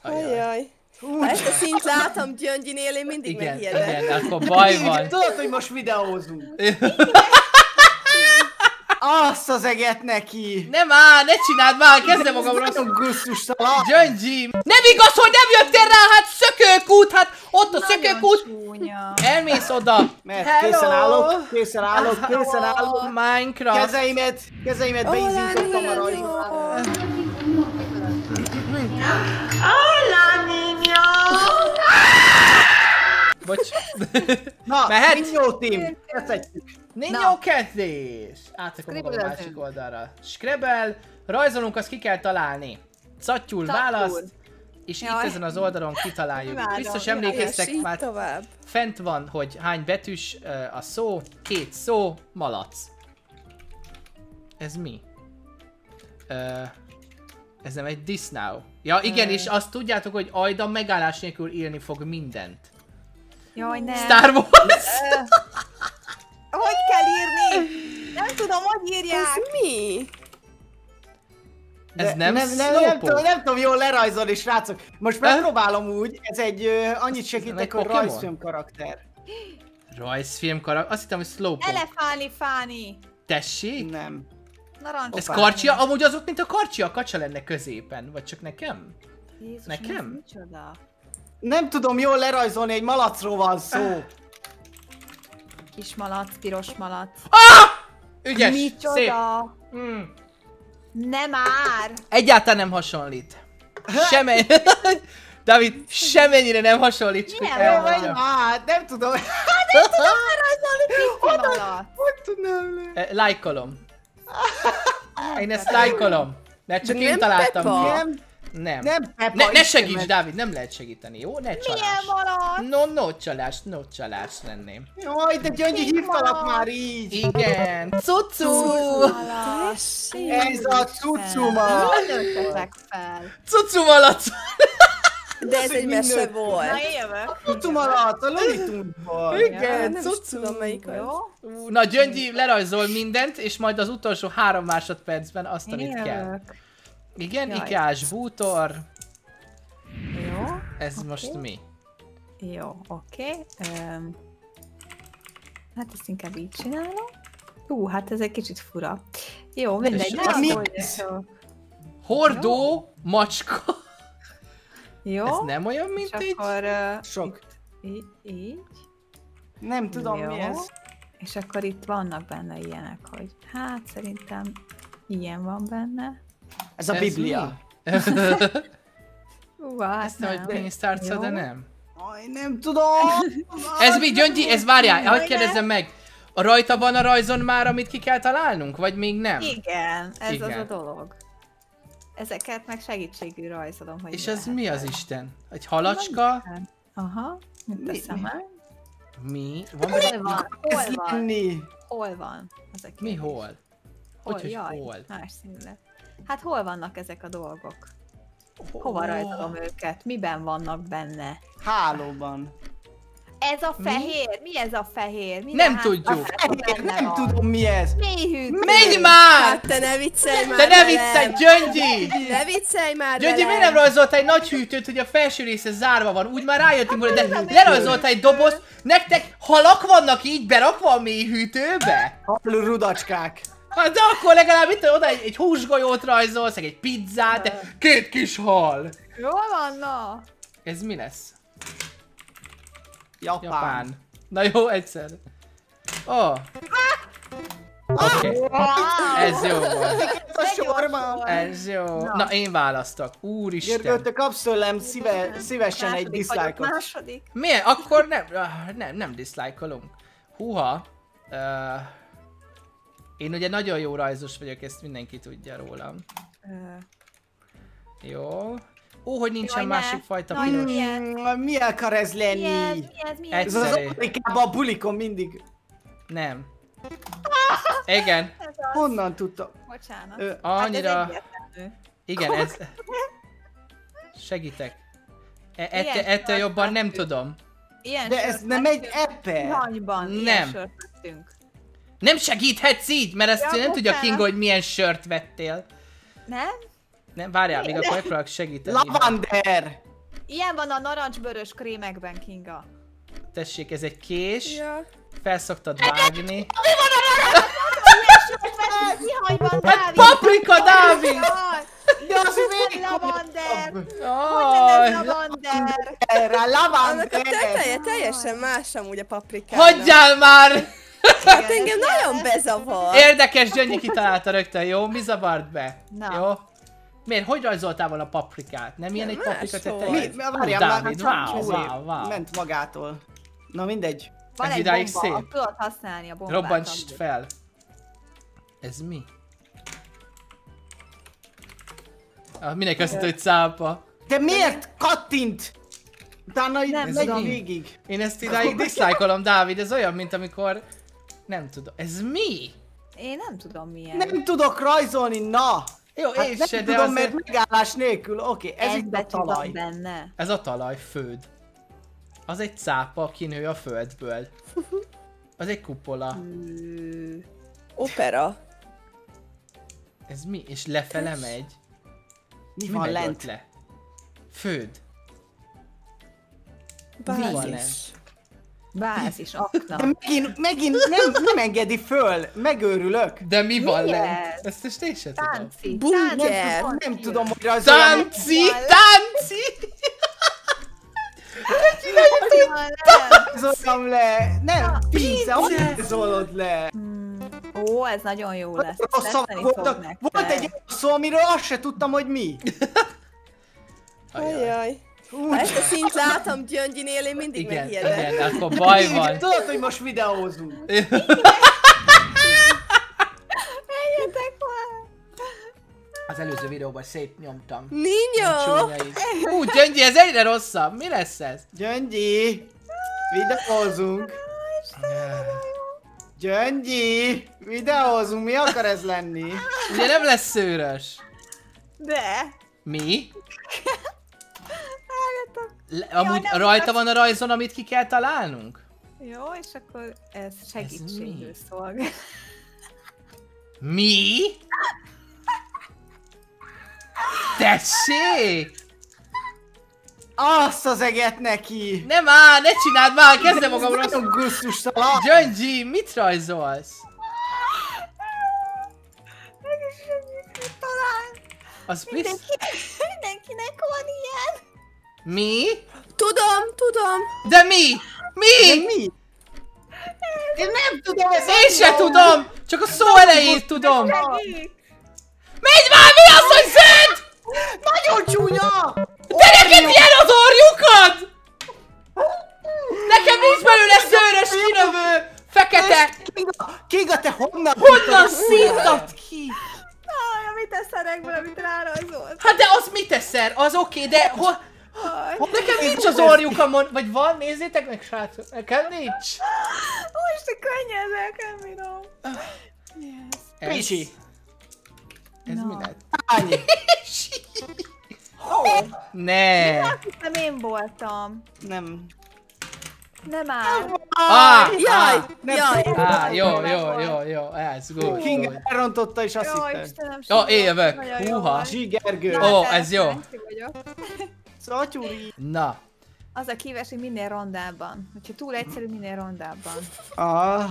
Ajjaj. Ha ezt a szint látom Gyöngyinél, én mindig megijedek. Igen, akkor baj van. Tudod, hogy most videózunk. Azt az eget neki! Nem áll, ne csináld már, kezdem magam rosszul. Gusztustalan! Gyöngyi! Nem igaz, hogy nem jöttél rá, hát szökőkút, hát ott a szökőkút. Elmész oda. Mert készen állok, készen állok, készen állok. Minecraft. Kezeimet beizítottam a rajzba. Hola, niño! Bocs. Na, mehet? Niño team, kezdhetjük. Niño kezdés. Átszakok magam a másik oldalra. Scrabble, rajzolunk, azt ki kell találni. Szattyul választ, és itt ezen az oldalon kitaláljuk. Biztos emlékeztek, már fent van, hogy hány betűs a szó, 2 szó, malac. Ez mi? Ez nem egy This Now. Ja igen, és azt tudjátok, hogy Ajda megállás nélkül írni fog mindent. Jaj, nem. Star Wars! Hogy kell írni? Nem tudom, hogy írják. Ez mi? Ez nem Slowpoke? Nem tudom jól lerajzolni, srácok. Most megpróbálom úgy, ez egy annyit segítek, hogy rajzfilm karakter. Rajzfilm karakter? Azt hittem, hogy Slowpoke. Elefáni fáni. Tessék? Nem. Narancs. Ez karcsia? Amúgy azok, mint a karcsia, a kacsa lenne középen. Vagy csak nekem? Jézus, nekem? Micsoda? Nem tudom jól lerajzolni, egy malacról van szó. Kis malac, piros malac. Ah! Ügyes! Micsoda? Szép! Nem már! Egyáltalán nem hasonlít. Semmi... David, semmennyire nem hasonlít. Milyen vagy? Nem tudom. Nem tudom lerajzolni pici malac. Hogy tudnám le? Lájkolom. Én ezt lájkolom. Mert csak én találtam ki. Nem. Ne segíts, Dávid, nem lehet segíteni, jó? Ne csalás. Milyen malac? No csalás lenném. Jaj, de Gyöngyi, hívtalak már így. Igen. Cucu! Ez a cucuma. Lőttetek fel. Cucu malac! De ez egy mese volt. Na jövök. Cucumalac, a Looney-Tunesból. Igen, Nem cucu. tudom melyik az. Na Gyöngyi lerajzol mindent, és majd az utolsó 3 másodpercben azt, amit kell. Igen, Ikeás bútor. Jó. Ez most mi? Jó, oké. Hát ezt inkább így csinálom. Hát ez egy kicsit fura. Jó, mindegy. Hordó macska. Jó. Ez nem olyan, mint egy... Sok. Így. Nem tudom mi ez. És akkor itt vannak benne ilyenek, hogy hát szerintem ilyen van benne. Ez a Biblia. Hát ezt nem, hogy pénztárca, de nem. Aj, nem tudom. Ez mi, Gyöngyi? Ez várjál, hogy kérdezzem meg. A rajta van a rajzon már, amit ki kell találnunk, vagy még nem? Igen, ez az a dolog. Ezeket meg segítségül rajzolom, hogy és ez mi az Isten? Egy halacska? Aha, mint a szemem. Mi? Hol van? Mi hol? Hogy hol? Más színű lett. Hát hol vannak ezek a dolgok? Hova rajzolom őket? Miben vannak benne? Hálóban. Ez a fehér? Mi ez a fehér? Nem tudjuk. Nem tudom mi ez. Menj már! Hát te ne viccelj már. Te ne viccelj, Gyöngyi! Ne viccelj már. Gyöngyi, miért nem rajzoltál egy nagy hűtőt, hogy a felső része zárva van? Úgy már rájöttünk volna, de lerajzoltál egy dobozt. Nektek halak vannak így berakva a mély hűtőbe? Halú rudacskák. Hát de akkor legalább itt oda egy húsgolyót rajzolsz, egy pizzát, de 2 kis hal. Jól van, na? Ez mi lesz? Japán. Na jó, egyszer. Oké. Ez jó volt. Ez jó. Na én választok. Úristen. Gergő, te kapsz tőlem szívesen egy dislike-ot. Miért? Akkor nem dislike-olunk. Húha. Én ugye nagyon jó rajzos vagyok, ezt mindenki tudja rólam. Jó. Hogy nincsen másik fajta piros. Mi akar ez lenni? Ez az Amerikában a bulikon mindig. Nem. Igen. Honnan tudtam? Bocsánat. Annyira... Igen, ez... Segítek. Ettől jobban nem tudom. De ez nem egy epe. Nem. Nem segíthetsz így, mert ezt nem tudja Kinga, hogy milyen sört vettél. Nem? Nem, várjál, még akkor megpróbálok segíteni. Lavander! Ilyen van a narancsbőrös krémekben, Kinga. Tessék, ez egy kés. Ja. Felszoktad vágni. Hát paprika, Dávid! De az még lavander! Aj. Lavander! erre, Annak a lavander! teteje teljesen más amúgy a paprikának. Hagyjál már! Hát engem nagyon bezavar. Érdekes, Gyöngyi kitalálta rögtön, jó? Mi zavart be? Na. Jó? Miért? Hogy rajzoltál volna a paprikát? Nem ilyen egy paprika teteje? Várjál, Dávid, már wow. ment magától. Na mindegy. Van Ez egy idáig bomba, szép. tudod használni a bombát. Robbantsd fel. Ez mi? Mindenki azt hitt, hogy cápa. De miért kattint? Utána így Nem megy tudom. végig. Én ezt idáig diszlájkolom, Dávid, ez olyan, mint amikor... Nem tudom. Ez mi? Én nem tudom milyen. Nem tudok rajzolni, na! Jó, Hát én nem se, de tudom, azért... mert megállás nélkül. Oké, ez Ez itt a betű van talaj. benne. Ez a talaj, föld. Az egy cápa, kinő a földből. Az egy kupola. Opera. Ez mi? És lefele megy? Mi Mi van megy lent? ott le? Föld. Mi van lent? Bázis. Bázis, akna. De megint nem engedi föl. Megőrülök. De mi van Mi lent? ez? Ezt most én sem tudom. Tánci. Bunker. Nem tudom, hogy rajzoljam. Tánci! Tánci! Rajzoljam le. Nem, pince, hogy rajzolod le. Ó, ez nagyon jó lesz. Rossz szavak Tetszeni fog voltak. nektek. Volt egy olyan szó, amiről azt se tudtam, hogy mi. Ajaj. Ha ezt a szint látom Gyöngyinél, én mindig Igen, megijedek. igen, akkor baj van. Tudod, hogy most videózunk. Menjetek már! Az előző videóban szép nyomtam. Ninyó! Csúnya így. Gyöngyi, ez egyre rosszabb. Mi lesz ez? Gyöngyi, videózunk. Gyöngyi, videózunk, mi akar ez lenni? Ugye nem lesz szőrös. De! Mi? Várjatok! Amúgy nem rajta van a rajzon, amit ki kell találnunk? Jó, és akkor ez segítségül mi? szolgál. Mi? Tessék! Azt az eget neki! Nem áll, ne csináld már, kezdem magam rossz. Nagyon gusztustalan! Gyöngyi, mit rajzolsz? Talán Az biztos... mindenkinek van ilyen. Mi? Tudom. De mi? De Mi? mi? Én nem tudom, ez Én se tudom! Csak a szó elejét tudom! Segít! Menj már, mi az, hogy zöld? Nagyon csúnya! De neked ilyen az orjukat! Nekem nincs belőle szőrös, kinövő, fekete! Kinga, te honnan? Honnan szívtad ki? Aj, amit a szerekből, amit rárajzolt. Hát de az mit teszel? Az oké, de nekem nincs az orjukamon, vagy van? Nézzétek meg, srácok, nekem nincs. Most a könnyezek, nem bírom. Yes. Picsi. Ez Na. mi lett? Annyi. Ne. Azt hiszem én voltam. Nem. Nem áll. Jaj! Jó, ez good. Kinga elrontotta és azt Jó, hittem. Istenem, Ó, én jövök. nagyon jó Húha. volt. Zsigergő. Ó, ez jó. Kíváncsi vagyok. Szatyuri. Na, Az a kíves, hogy minél rondábban. Hogyha túl egyszerű, minél rondábban. Ah.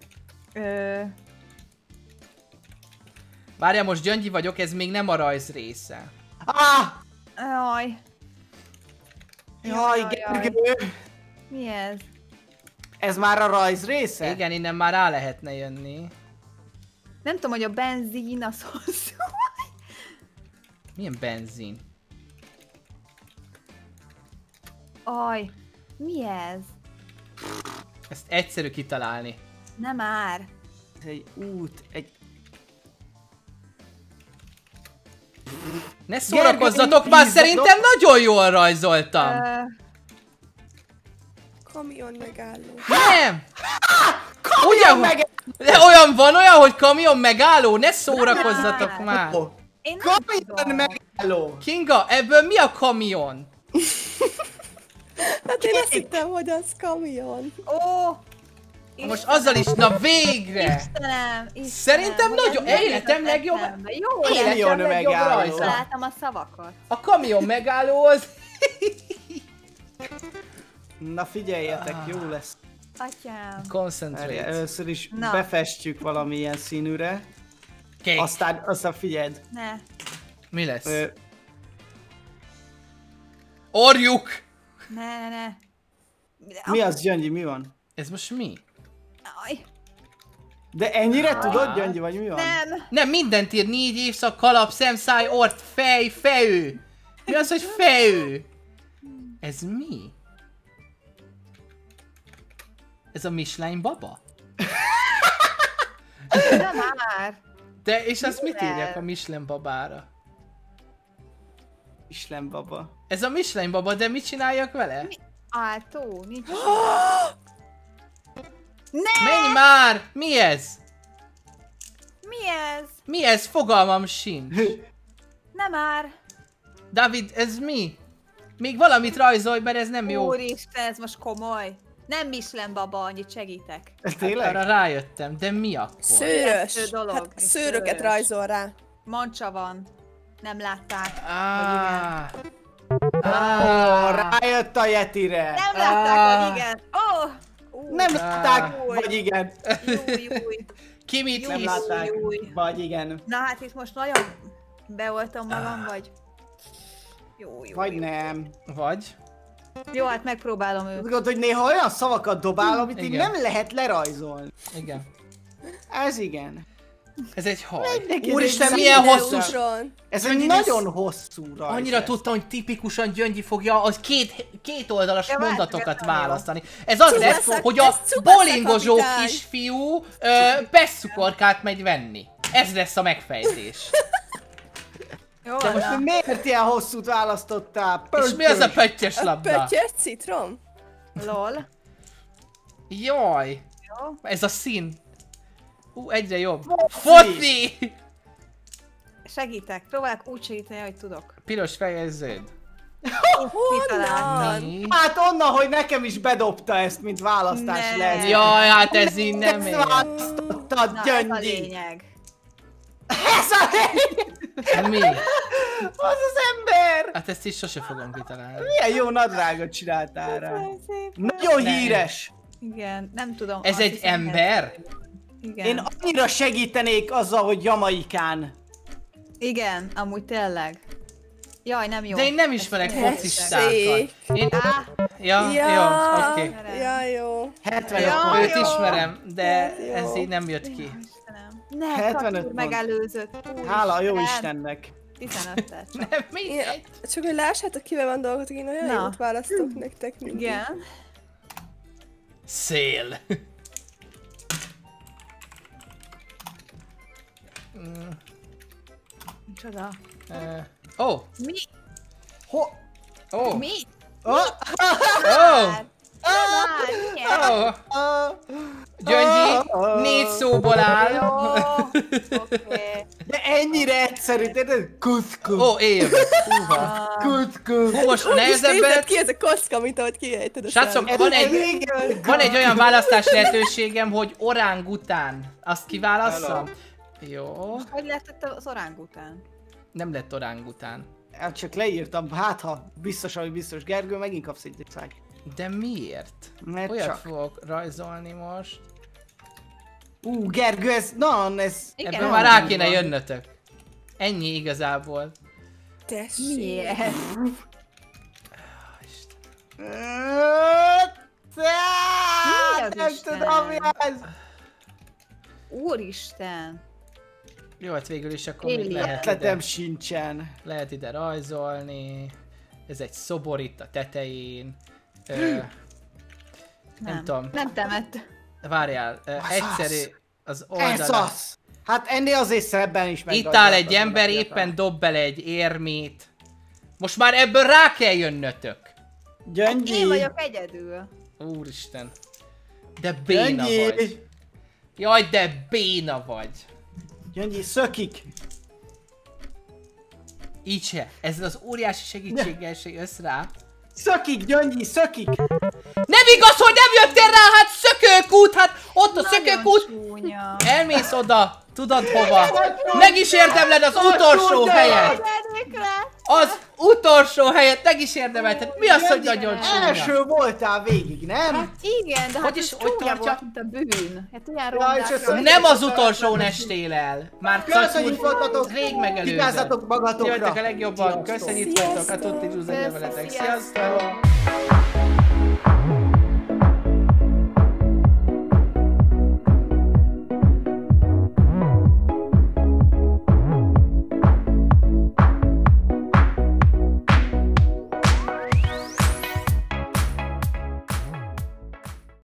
várjál, most Gyöngyi vagyok, ez még nem a rajz része. Ah! Jaj, Jaj, Gergő. mi ez? Ez már a rajz része? Igen, innen már rá lehetne jönni. Nem tudom, hogy a benzín az hosszú. Milyen benzin? Aj, mi ez? Ezt egyszerű kitalálni. Nem már. Ez egy út, egy... Ne szórakozzatok már, szerintem nagyon jól rajzoltam. Kamion megálló. Nem! Ugyan meg... De van olyan, hogy kamion megálló? Ne szórakozzatok már! Én nem Kamion tudom. megálló! Kinga, ebből mi a kamion? Hát én azt hittem, hogy az kamion. Ó! Most azzal is, na végre! Istenem! Szerintem hogy nagyon- ez életem nem legjobb- eszembe. Jó, Kamion Életem legjobb megálló. rajza. találtam a szavakat. A kamion megálló az... Na figyeljetek, jó lesz. Atyám. Concentrate. Először is Na. befestjük valamilyen színűre. Kék. Aztán figyeld. Ne. Mi lesz? Orjuk! Ne. Mi az, Gyöngyi, mi van? Ez most mi? Aj, De ennyire tudod, Gyöngyi, vagy mi van? nem. Nem, mindent ír. 4 évszak, kalap, szemszáj, ort, fej, fejő. Mi az, hogy fejő? Ez mi? Ez a Michelin baba? Nem már. De és azt mit Mivel? írják a Michelin babára? Islem baba. Ez a Michelin baba, de mit csináljak vele? Áltó, nincs. Menj már! Mi ez? Mi ez? Mi ez? Fogalmam sincs. Nem már. David, ez mi? Még valamit rajzolj, mert ez nem jó. Úristen, ez most komoly. Nem Michelin baba, annyit segítek. Ez tényleg? Arra rájöttem, de mi akkor? Szőrös. Ijesztő dolog, Hát és szőröket szőrös. rajzol rá. Mancsa van. Nem látták. Rájött a Yetire! Nem látták, vagy igen. Nem látták, vagy igen. Júj. Ki mit Nem hisz? látták, Júj. vagy igen. Na hát itt most nagyon beoltam magam, vagy... Jó. Vagy nem. Vagy? Jó, hát megpróbálom őt. Azt gondolod, hogy néha olyan szavakat dobál, amit így Igen. nem lehet lerajzolni. Igen. Ez igen. Ez egy haj. Neki Úristen, ez egy milyen színes hosszú! Úron. Ez Gyöngyi, egy ez- nagyon hosszú rajz. Annyira lesz. tudtam, hogy tipikusan Gyöngyi fogja az két oldalas Ja, mondatokat várj, választani. Ez az lesz, Cubaszak, hogy a ez Cubaszak bolingozó kapitány. kisfiú pesszukorkát megy venni. Ez lesz a megfejtés. Jó, De most na. miért ilyen hosszút választottál? És mi az a Pöttyös. pöttyös A labda? pöttyös citrom? Lol. Jaj! Jó. Ez a szín. Egyre jobb. Foci! Foci! Segítek, próbálok úgy segíteni, hogy tudok. Piros feje zöld. Honnan? Mi? Hát onnan, hogy nekem is bedobta ezt, mint választási Ne. lehetőség. Jaj, hát ez így nem Ezt ér. választottad, Na, ez a Gyöngyi! lényeg. Ez a lényeg! Mi? Az az ember! Hát ezt is sose fogom kitalálni. Milyen jó nadrágot csináltál rá. Köszönöm szépen. Nagyon Nem. híres! Igen, nem tudom. Ez azt egy hiszem, ember? Igen. Én annyira segítenék azzal, hogy Jamaikán. Igen, amúgy tényleg. Jaj, nem jó. De én nem ismerek Ezt- focistákat. Én... Á, Ja, Ja. jó, oké. Ja, jó. 75 Ja, pont. Őt jó. ismerem, de Ez jó. ez így nem jött ki. Istenem. Ne, 75 Katúr pont. megelőzött. Hála a jó Úristen. Istennek. 15-et csak. Nem, mindegy. Csak hogy lássátok, kivel van dolgot, én olyan Na. jót választok nektek mindig. Igen. Szél. Micsoda? Ó, Mi? Ho... ó, Mi? Oh, ó, Már, milyen? ó. Gyöngyi, 4 szóból áll. Jó, oké. de ennyire egyszerű, tudod? Kuszku. Ó, éjjön. Húha. Kuszku. Hú, most Úgy is nézett nehezebbet. ki ez a kocka, mint ahogy kiejted a Srácok, számot. van egy olyan választási lehetőségem, hogy orángután. Azt kiválasszam? Jó. Hogy lett az orángután? Nem lett orángután. Hát csak leírtam, hát ha biztos, hogy biztos. Gergő, megint kapsz egy szág. De miért? Mert Olyat csak. fogok rajzolni most. Gergő, ez, ez... Igen. Ebből már rá kéne jönnötök. Ennyi igazából. Tessék. Miért? Isten. Mi az Nem Isten? tudom, mi ez. Úristen. Jó, hát végül is akkor még Alien. lehet Ötletem ide, sincsen. lehet ide rajzolni. Ez egy szobor itt a tetején. Nem tudom. Nem temett. Várjál, egyszerű az Ez oldala. az! Hát ennél azért szebben is meg. Itt áll egy ember, éppen dob bele egy érmét. Most már ebből rá kell jönnötök. Gyöngyi! Én vagyok egyedül. Úristen. De béna vagy. Gyöngyi! Jaj, de béna vagy. Gyöngyi, szökik! Így se. Ezzel az óriási segítséggel se jössz rá. Szökik, Gyöngyi, szökik! Nem igaz, hogy nem jöttél rá, hát szökőkút, hát ott a szökőkút. Nagyon csúnya. Elmész oda, tudod hova. Meg is érdemled az utolsó helyet. Kedvékre! az utolsó helyet meg is érdemelted. Mi az, hogy nagyon csúnya? Első voltál végig, nem? Hát igen, de hát ez csúnya volt, mint a bűn. Hát olyan rondák. Nem az utolsón estél el. Már köszönjük voltatok, rég megelőzött. Vigyázzatok magatokra. Jöttek a legjobban, köszönjük voltatok, a tutti zsuzza veletek. Sziasztok!